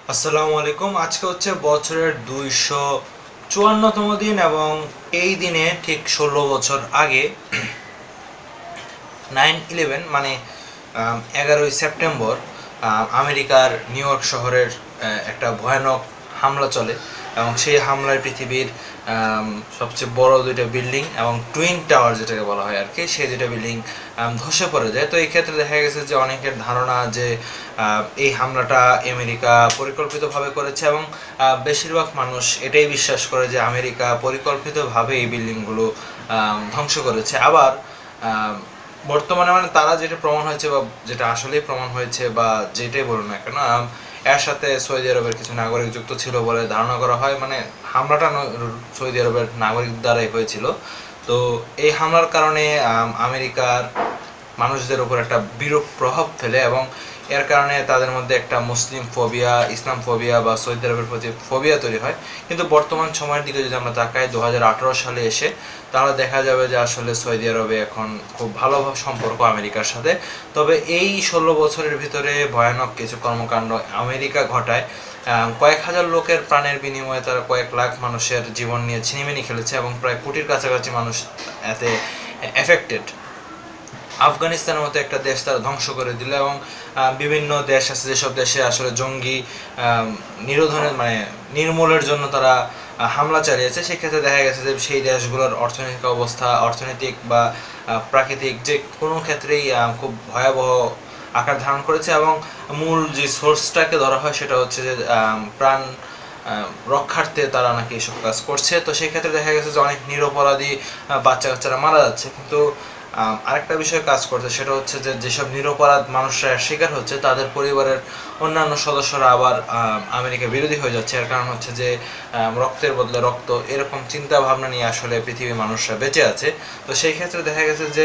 আসসালামু আলাইকুম। আজকে হচ্ছে বছরের 254তম দিন এবং এই দিনে ঠিক 16 বছর আগে 9/11 মানে 11ই সেপ্টেম্বর আমেরিকার নিউ ইয়র্ক শহরের একটা ভয়ানক হামলা চলে এবং সেই হামলায় পৃথিবীর সবচেয়ে বড় দুইটা বিল্ডিং এবং টুইন টাওয়ার যেটাকে বলা হয় আর কি, সেই দুইটা বিল্ডিং ধসে পড়ে যায়। তো এই ক্ষেত্রে দেখা গেছে যে অনেকের ধারণা যে এই হামলাটা আমেরিকা পরিকল্পিতভাবে করেছে এবং বেশিরভাগ মানুষ এটাই বিশ্বাস করে যে আমেরিকা পরিকল্পিতভাবে এই বিল্ডিংগুলো ধ্বংস করেছে। আবার বর্তমানে মানে তারা যেটা প্রমাণ হয়েছে বা যেটা আসলেই প্রমাণ হয়েছে বা যেটাই বলুন না কেন, এর সাথে সৌদি আরবের কিছু নাগরিক যুক্ত ছিল বলে ধারণা করা হয়। মানে হামলাটা সৌদি আরবের নাগরিক দ্বারাই হয়েছিল। তো এই হামলার কারণে আমেরিকার মানুষদের উপর একটা বিরূপ প্রভাব ফেলে এবং এর কারণে তাদের মধ্যে একটা মুসলিম ফোবিয়া, ইসলাম ফোবিয়া বা সৌদি আরবের প্রতি ফোবিয়া তৈরি হয়। কিন্তু বর্তমান সময়ের দিকে যদি আমরা তাকাই 2018 সালে এসে, তাহলে দেখা যাবে যে আসলে সৌদি আরবে এখন খুব ভালো সম্পর্ক আমেরিকার সাথে। তবে এই 16 বছরের ভিতরে ভয়ানক কিছু কর্মকাণ্ড আমেরিকা ঘটায়। কয়েক হাজার লোকের প্রাণের বিনিময়ে তারা কয়েক লাখ মানুষের জীবন নিয়ে ছিনিমিনি খেলেছে এবং প্রায় কোটির কাছাকাছি মানুষ এতে এফেক্টেড। আফগানিস্তানের মতো একটা দেশ তারা ধ্বংস করে দিল এবং বিভিন্ন দেশ আছে যেসব দেশে আসলে জঙ্গি নিরোধনের মানে নির্মূলের জন্য তারা হামলা চালিয়েছে। সেক্ষেত্রে দেখা গেছে যে সেই দেশগুলোর অর্থনৈতিক অবস্থা, অর্থনৈতিক বা প্রাকৃতিক যে কোনো ক্ষেত্রেই খুব ভয়াবহ আকার ধারণ করেছে এবং মূল যে সোর্সটাকে ধরা হয় সেটা হচ্ছে যে প্রাণ রক্ষার্থে তারা নাকি এসব কাজ করছে। তো সেই ক্ষেত্রে দেখা গেছে যে অনেক নিরপরাধী বাচ্চা কাচ্চারা মারা যাচ্ছে। কিন্তু আরেকটা বিষয় কাজ করছে, সেটা হচ্ছে যে যেসব নিরপরাধ মানুষরা শিকার হচ্ছে তাদের পরিবারের অন্যান্য সদস্যরা আবার আমেরিকা বিরোধী হয়ে যাচ্ছে। এর কারণ হচ্ছে যে রক্তের বদলে রক্ত, এরকম চিন্তা ভাবনা নিয়ে আসলে পৃথিবীর মানুষরা বেঁচে আছে। তো সেই ক্ষেত্রে দেখা গেছে যে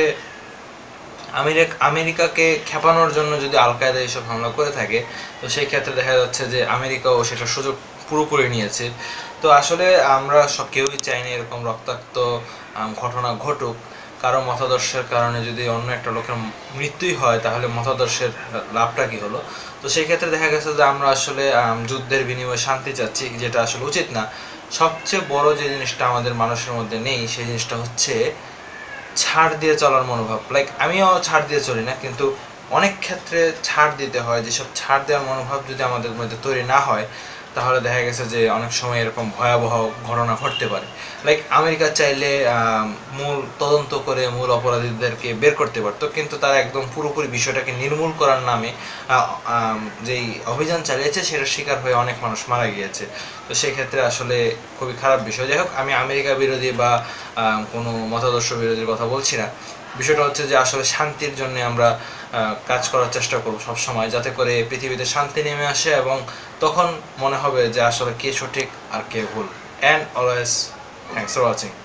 আমেরিকাকে খেপানোর জন্য যদি আল কায়দা এইসব হামলা করে থাকে, তো সেই ক্ষেত্রে দেখা যাচ্ছে যে আমেরিকাও সেটা সুযোগ পুরোপুরি নিয়েছে। তো আসলে আমরা কেউই চাই না এরকম রক্তাক্ত ঘটনা ঘটুক। কারো মতাদর্শের কারণে যদি অন্য একটা লোকের মৃত্যুই হয়, তাহলে মতাদর্শের লাভটা কি হলো? তো সেই ক্ষেত্রে দেখা গেছে যে আমরা আসলে যুদ্ধের বিনিময়ে শান্তি চাচ্ছি, যেটা আসলে উচিত না। সবচেয়ে বড় যে জিনিসটা আমাদের মানুষের মধ্যে নেই, সেই জিনিসটা হচ্ছে ছাড় দিয়ে চলার মনোভাব। লাইক আমিও ছাড় দিয়ে চলি না, কিন্তু অনেক ক্ষেত্রে ছাড় দিতে হয়। যেসব ছাড় দেওয়ার মনোভাব যদি আমাদের মধ্যে তৈরি না হয়, তাহলে দেখা গেছে যে অনেক সময় এরকম ভয়াবহ ঘটনা ঘটতে পারে। লাইক আমেরিকা চাইলে মূল তদন্ত করে মূল অপরাধীদেরকে বের করতে পারতো, কিন্তু তারা একদম পুরোপুরি বিষয়টাকে নির্মূল করার নামে যেই অভিযান চালিয়েছে সেটার শিকার হয়ে অনেক মানুষ মারা গিয়েছে। তো সেই ক্ষেত্রে আসলে খুবই খারাপ বিষয়। যাই হোক, আমি আমেরিকা বিরোধী বা কোনো মতাদর্শ বিরোধীর কথা বলছি না। বিষয়টা হচ্ছে যে আসলে শান্তির জন্য আমরা কাজ করার চেষ্টা করব সবসময়, যাতে করে পৃথিবীতে শান্তি নেমে আসে এবং তখন মনে হবে যে আসলে কে সঠিক আর কে ভুল। And always thanks for watching.